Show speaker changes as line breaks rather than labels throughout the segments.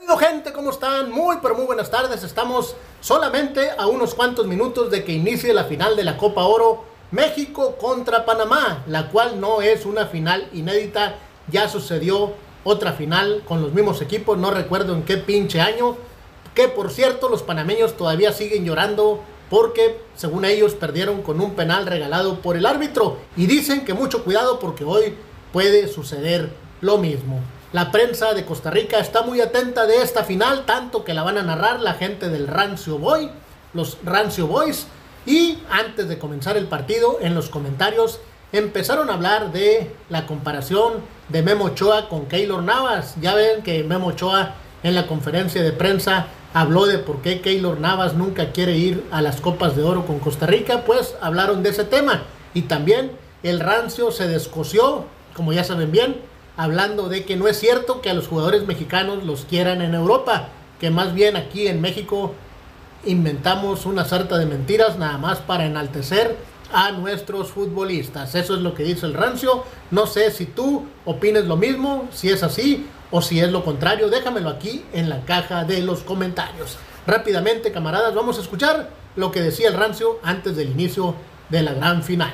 Gente, ¿cómo están? Muy pero muy buenas tardes. Estamos solamente a unos cuantos minutos de que inicie la final de la Copa Oro México contra Panamá, la cual no es una final inédita. Ya sucedió otra final con los mismos equipos, no recuerdo en qué pinche año, que por cierto los panameños todavía siguen llorando porque según ellos perdieron con un penal regalado por el árbitro, y dicen que mucho cuidado porque hoy puede suceder lo mismo. La prensa de Costa Rica está muy atenta de esta final, tanto que la van a narrar la gente del Rancio Boy, los Rancio Boys. Y antes de comenzar el partido, en los comentarios empezaron a hablar de la comparación de Memo Ochoa con Keylor Navas. Ya ven que Memo Ochoa en la conferencia de prensa habló de por qué Keylor Navas nunca quiere ir a las Copas de Oro con Costa Rica. Pues hablaron de ese tema. Y también el Rancio se descoció, como ya saben bien, hablando de que no es cierto que a los jugadores mexicanos los quieran en Europa, que más bien aquí en México inventamos una sarta de mentiras nada más para enaltecer a nuestros futbolistas. Eso es lo que dice el Rancio. No sé si tú opines lo mismo, si es así o si es lo contrario. Déjamelo aquí en la caja de los comentarios. Rápidamente, camaradas, vamos a escuchar lo que decía el Rancio antes del inicio de la gran final.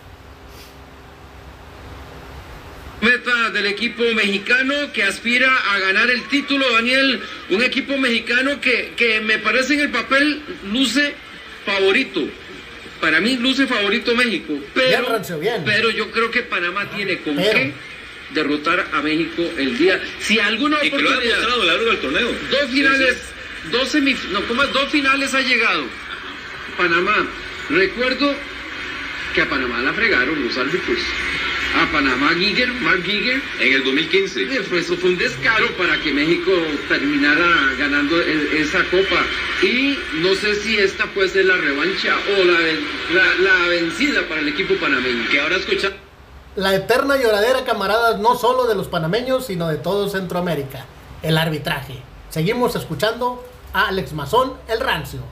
Meta del equipo mexicano que aspira a ganar el título, Daniel, un equipo mexicano que me parece en el papel luce favorito. Para mí luce favorito México, pero, pero yo creo que Panamá tiene con qué derrotar a México el día. Si alguna oportunidad, y que lo ha demostrado a lo largo del torneo. Dos finales, dos finales ha llegado Panamá. Recuerdo que a Panamá la fregaron los árbitros. A Panamá, Mark Giger, en el 2015. Eso fue un descaro para que México terminara ganando esa copa. Y no sé si esta puede ser la revancha o la vencida para el equipo panameño. Que ahora escucha
la eterna lloradera, camaradas, no solo de los panameños, sino de todo Centroamérica. El arbitraje. Seguimos escuchando a Alex Mazón, el Rancio.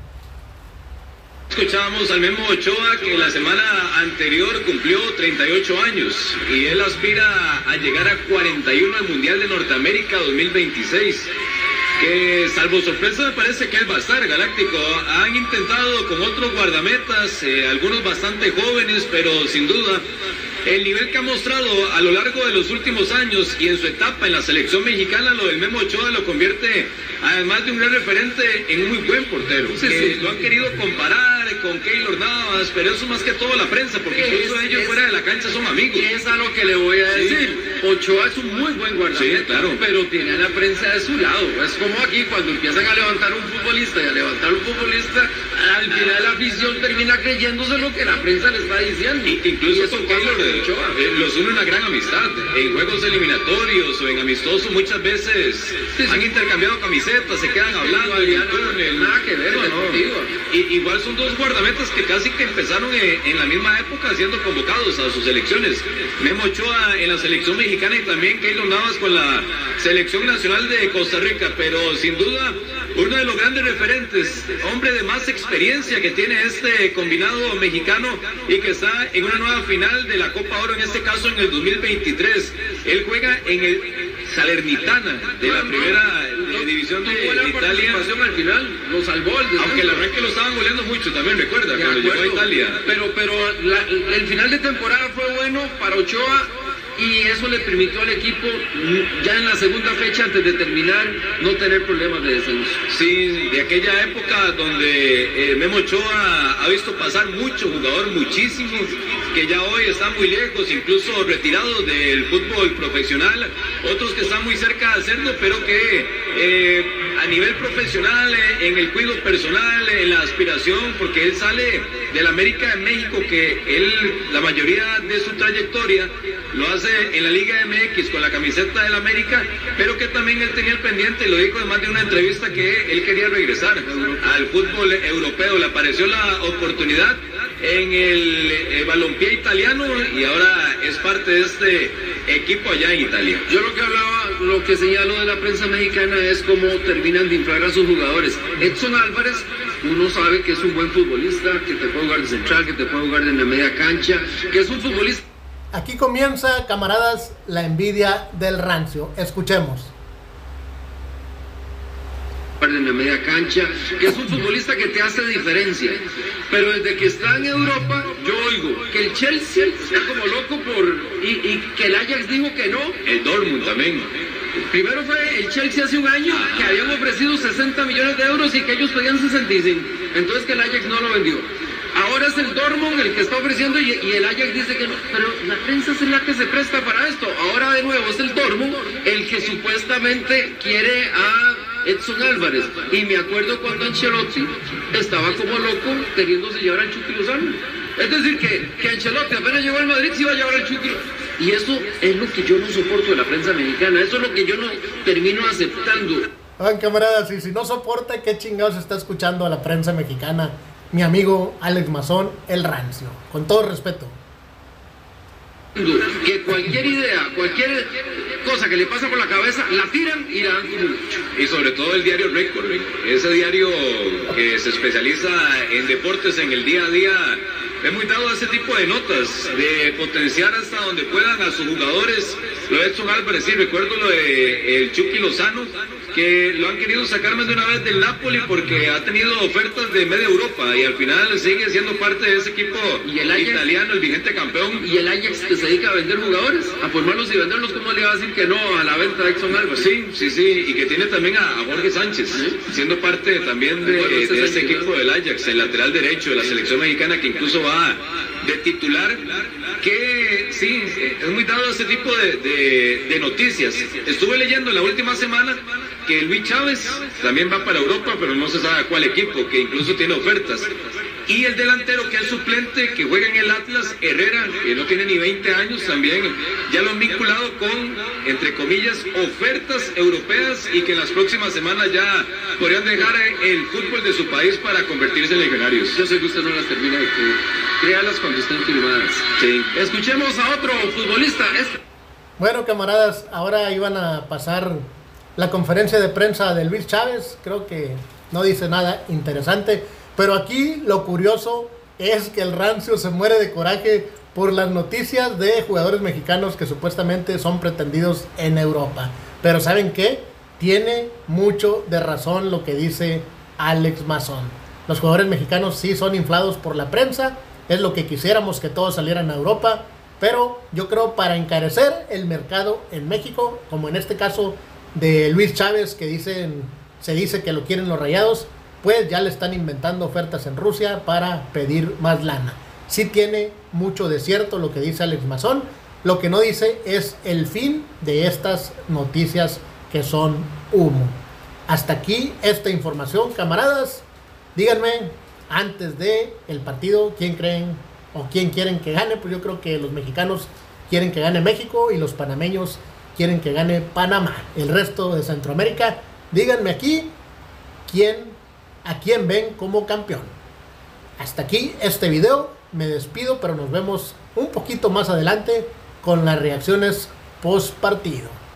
Escuchábamos al Memo Ochoa que la semana anterior cumplió 38 años y él aspira a llegar a 41 al Mundial de Norteamérica 2026. Que salvo sorpresa me parece que él va a estar galáctico. Han intentado con otros guardametas, algunos bastante jóvenes, pero sin duda el nivel que ha mostrado a lo largo de los últimos años y en su etapa en la selección mexicana, lo del Memo Ochoa lo convierte, además de un gran referente, en un muy buen portero. Lo han querido comparar con Keylor Navas, pero eso más que todo la prensa, porque incluso ellos fuera de la cancha son amigos.
Y es a lo que le voy a decir. Ochoa es un muy buen guardameta,
sí, claro,
pero tiene a la prensa de su lado. Es como aquí, cuando empiezan a levantar un futbolista y a levantar un futbolista, al final la afición termina creyéndose lo que la prensa le está diciendo.
Incluso con Keylor los une una gran amistad. En juegos eliminatorios o en amistosos muchas veces han intercambiado camisetas, se quedan hablando en el túnel.
Nada que ver,
igual son dos guardametas que casi que empezaron en la misma época siendo convocados a sus selecciones. Memo Ochoa en la selección mexicana y también Keylor Navas con la selección nacional de Costa Rica, pero sin duda uno de los grandes referentes, hombre de más experiencia que tiene este combinado mexicano y que está en una nueva final de la Copa Oro, en este caso en el 2023. Él juega en el Salernitana de la primera división de Italia.
Al final lo salvó,
aunque el arranque lo estaban goleando mucho también, recuerda, cuando llegó a Italia.
Pero el final de temporada fue bueno para Ochoa, y eso le permitió al equipo ya en la segunda fecha, antes de terminar, no tener problemas de descenso.
Sí, de aquella época donde Memo Ochoa ha visto pasar mucho jugador, muchísimo, que ya hoy están muy lejos, incluso retirados del fútbol profesional, otros que están muy cerca de hacerlo, pero que a nivel profesional, en el cuidado personal, en la aspiración, porque él sale del América de México, que él, la mayoría de su trayectoria, lo hace en la Liga MX con la camiseta del América, pero que también él tenía el pendiente, lo dijo además de una entrevista, que él quería regresar al fútbol europeo. Le apareció la oportunidad en el balompié italiano y ahora es parte de este equipo allá en Italia.
Yo lo que señalo de la prensa mexicana es cómo terminan de inflar a sus jugadores. Edson Álvarez, uno sabe que es un buen futbolista, que te puede jugar de central, que te puede jugar en la media cancha, que es un futbolista.
Aquí comienza, camaradas, la envidia del Rancio. Escuchemos.
en la media cancha, que es un futbolista que te hace diferencia. Pero desde que está en Europa, yo oigo que el Chelsea está como loco y que el Ajax dijo que no.
El Dortmund también.
Primero fue el Chelsea hace un año, que habían ofrecido 60 millones de euros y que ellos pedían 65. Entonces que el Ajax no lo vendió. Ahora es el Dortmund el que está ofreciendo y el Ajax dice que no. Pero la prensa es la que se presta para esto. Ahora de nuevo es el Dortmund el que supuestamente quiere a Edson Álvarez. Y me acuerdo cuando Ancelotti estaba como loco queriéndose llevar al Chucky Lozano. Es decir, que Ancelotti apenas llegó al Madrid se iba a llevar al Chucky. Y eso es lo que yo no soporto de la prensa mexicana. Eso es lo que yo no termino aceptando.
Camaradas, y si no soporta, ¿qué chingados está escuchando a la prensa mexicana? Mi amigo Alex Mazón, el rancio. Con todo respeto.
Que cualquier idea, cualquier cosa que le pasa por la cabeza, la tiran y la dan como un hecho.
Y sobre todo el diario Récord, ese diario que se especializa en deportes en el día a día, es muy dado a ese tipo de notas, de potenciar hasta donde puedan a sus jugadores. Lo de Edson Álvarez, sí, recuerdo lo de el Chucky Lozano, que lo han querido sacar más de una vez del Napoli porque ha tenido ofertas de media Europa y al final sigue siendo parte de ese equipo italiano, el vigente campeón.
Y el Ajax que se dedica a vender jugadores, a formarlos y venderlos, ¿cómo le va a decir que no a la venta de Edson Álvarez?
Sí, y que tiene también a Jorge Sánchez, siendo parte también de ese equipo del Ajax, el lateral derecho de la selección mexicana, que incluso va de titular, que sí, es muy dado a ese tipo de noticias. Estuve leyendo la última semana que Luis Chávez también va para Europa, pero no se sabe a cuál equipo, que incluso tiene ofertas. Y el delantero que es suplente, que juega en el Atlas, Herrera, que no tiene ni 20 años también, ya lo han vinculado con, entre comillas, ofertas europeas y que en las próximas semanas ya podrían dejar el fútbol de su país para convertirse en legionarios.
Yo sé que usted no las termina de escribir. Créalas cuando estén firmadas.
Sí.
Escuchemos a otro futbolista.
Bueno, camaradas, ahora iban a pasar la conferencia de prensa de Luis Chávez. Creo que no dice nada interesante. Pero aquí lo curioso es que el rancio se muere de coraje por las noticias de jugadores mexicanos que supuestamente son pretendidos en Europa. Pero ¿saben qué? Tiene mucho de razón lo que dice Alex Mazón. Los jugadores mexicanos sí son inflados por la prensa. Es lo que quisiéramos, que todos salieran a Europa. Pero yo creo para encarecer el mercado en México, como en este caso de Luis Chávez, que se dice que lo quieren los Rayados, pues ya le están inventando ofertas en Rusia para pedir más lana. Sí tiene mucho de cierto lo que dice Alex Mazón. Lo que no dice es el fin de estas noticias que son humo. Hasta aquí esta información, camaradas. Díganme, antes de el partido, ¿quién creen o quién quieren que gane? Pues yo creo que los mexicanos quieren que gane México y los panameños quieren que gane Panamá. El resto de Centroamérica, díganme aquí a quién ven como campeón. Hasta aquí este video, me despido, pero nos vemos un poquito más adelante con las reacciones post partido.